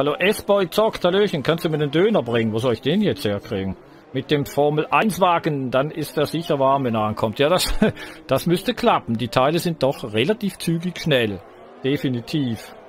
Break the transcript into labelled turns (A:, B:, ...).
A: Hallo S-Boy zockt, Hallöchen, kannst du mir den Döner bringen? Wo soll ich den jetzt herkriegen? Mit dem Formel-1-Wagen, dann ist er sicher warm, wenn er ankommt. Ja, das müsste klappen. Die Teile sind doch relativ zügig schnell. Definitiv.